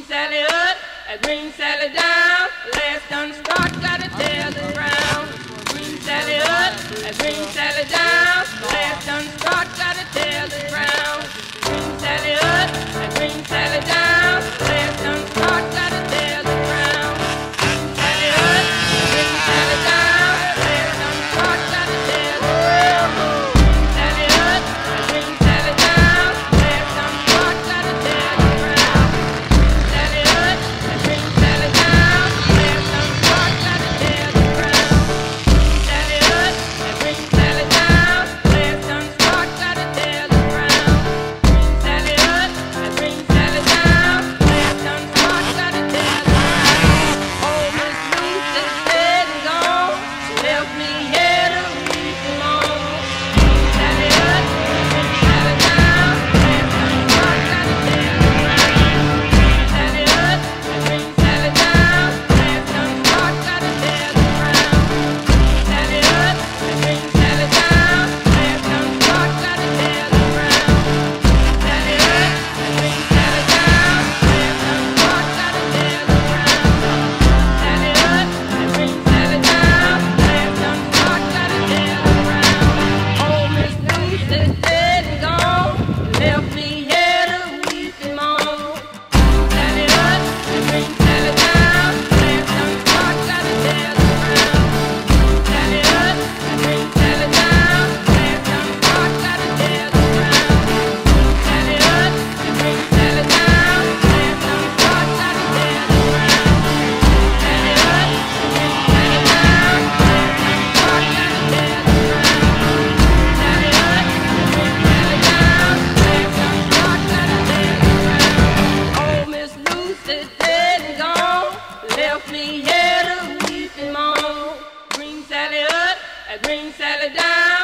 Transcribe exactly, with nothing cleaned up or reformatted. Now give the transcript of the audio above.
Sally up, a green Sally down. Last done start, gotta tell the ground. Green Sally up, a green Sally down. Last done start, gotta tell the ground. Green Sally up, a green Sally down. Last done start, gotta tell the ground. Green Sally up, a green Sally down. Last done start, gotta tell the ground. Green Sally up, a green Sally down. Last done start, gotta tell the ground. Green Sally up, a green Sally down. Last done start, gotta tell the ground. Green Sally up, a green Sally down. Last done start, gotta tell the ground. Green Sally up, a green Sally down. Last done start, gotta tell the ground. Oh, Miss Lucy's dead and gone. She left me here to weep alone. Green Sally up, a green Sally down. Last done start, gotta tell the ground. Green Sally up, a green Sally down. Last done start, gotta tell the ground. Green Sally up, a green Sally down. Last done start, gotta tell the ground. Green Sally up, a green Sally down. Last done start, gotta tell the ground. Sally up, a green Sally down. Last done start, gotta tell the ground. Oh, Miss Lucy's dead and gone. Left me here to weep and moan. Sally up, a green Sally down. Last done start, gotta tell the ground. Sally up, a green Sally down. Last done start, gotta tell the ground. Sally up, a green Sally down. Last done start, gotta tell the ground. Sally up, a green Sally down. Last done start, gotta tell the ground. Sally up, a green Sally down. Last done start, gotta tell the ground. Oh, Miss Lucy's dead and gone. Left me here to weep and moan. Green Sally up, a green Sally down.